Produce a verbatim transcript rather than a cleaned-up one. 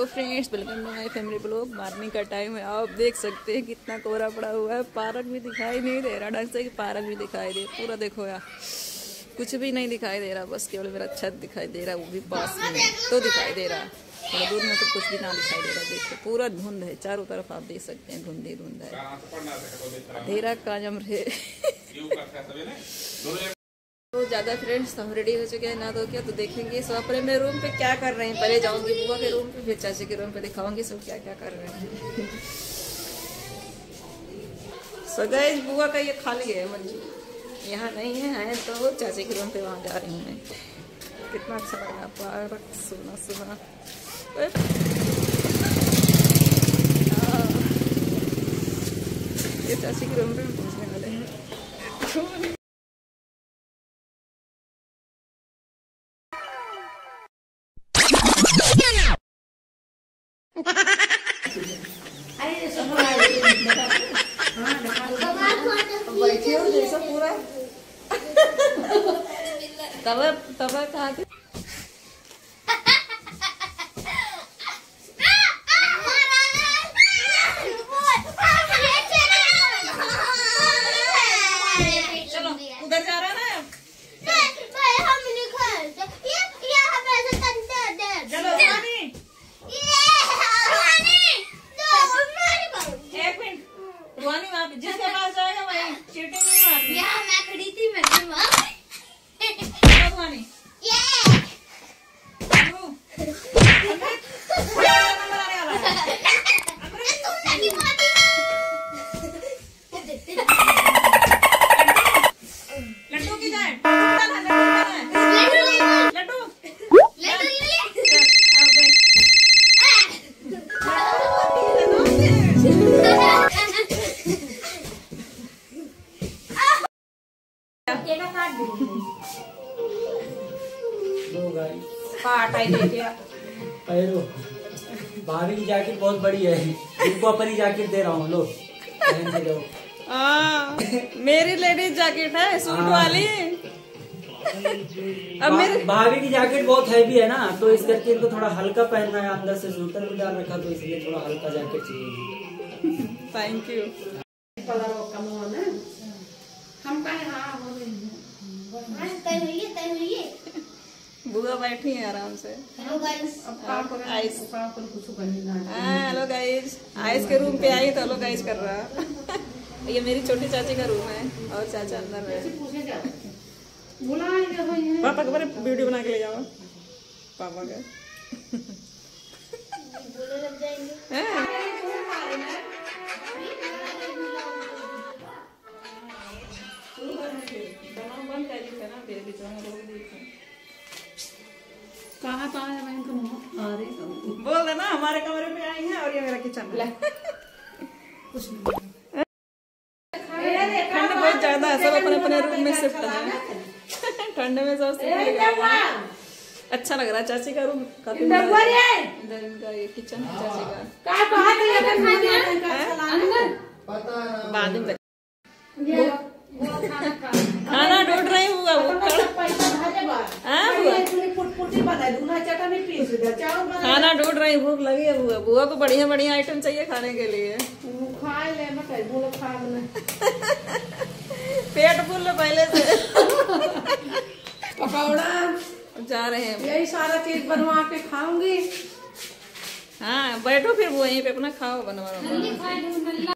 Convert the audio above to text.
Hello friends, welcome to my family blog. Morning का time है, आप देख सकते हैं कितना कोहरा पड़ा हुआ है। पार्क भी दिखाई नहीं दे रहा ढंग से कि पार्क भी दिखाई दे। पूरा देखो यार, कुछ भी नहीं दिखाई दे रहा, बस केवल मेरा छत दिखाई दे रहा, वो भी पास में तो दिखाई दे रहा, थोड़ा दूर में तो कुछ भी ना दिखाई दे रहा। देखो पूरा धुंध है चारों तरफ, आप देख सकते हैं धुंध ही धुंध है, अंधेरा कायम रहे। तो ज़्यादा फ्रेंड्स हम रेडी हो चुके हैं ना तो क्या, तो देखेंगे सब अपने अपने रूम पे क्या कर रहे हैं। पहले जाऊंगी बुआ के रूम पे, फिर चाची के रूम पे दिखाऊंगी सब क्या क्या कर रहे हैं। सो गाइस, बुआ का ये खाली है मंजी, यहाँ नहीं है, है तो चाची के रूम पे वहाँ जा रही हूँ मैं। कितना अच्छा लग रहा पार्क, सुना सुना। ये चाची के रूम पे पहुँचने वाले हैं। बैठे हो जैसा पूरा तब तब कहा थी चलो उधर जा रहा है ना, चलो एक मिनट रुआनी, वहाँ पे जिसके पास जाएगा वही चीटिंग नहीं मारनी। यहाँ मैं खड़ी थी, मैं भी मार रुआनी नंबर आने वाला है। लड्डू की जाए, लड्डू भाभी की जैकेट बहुत बड़ी है, इनको अपनी जैकेट दे रहा हूँ, लो पहन के जाओ। हाँ, मेरी लेडीज जैकेट है सूट वाली। अब मेरे भाभी की जैकेट बहुत हैवी है ना, तो इस करके इनको थोड़ा हल्का पहनना है। अंदर से स्वेटर भी डाल रखा, तो इसलिए थोड़ा हल्का जैकेट चाहिए। Thank you. बुआ बैठी है आराम से। हेलो गाइस, हेलो गाइस, आइस के रूम पे आई तो हेलो गाइस कर रहा। ये मेरी छोटी चाची का रूम है और चाचा अंदर है। पापा के बारे वीडियो बना के ले जाओ पापा का। कहाँ कहाँ है मैं इनको आ रही हूँ। बोल देना हमारे कमरे में आई है और ये मेरा किचन है। कुछ ठंड बहुत ज्यादा है, सब अपने अपने रूम में शिफ्ट है। ठंड में सब अच्छा लग रहा है। चाची का रूम काफी इधर इनका ये किचन है चाची का। बाद में खाना ढूंढ रही हूँ खाना ढूंढ रही, भूख लगी है बुआ। बुआ को बढ़िया बढ़िया आइटम चाहिए खाने के लिए। पेट फूल पहले से। पकौड़ा जा रहे हैं, यही सारा चीज बनवा के खाऊंगी। हाँ बैठो फिर वो यहीं पे अपना खाओ बनवा।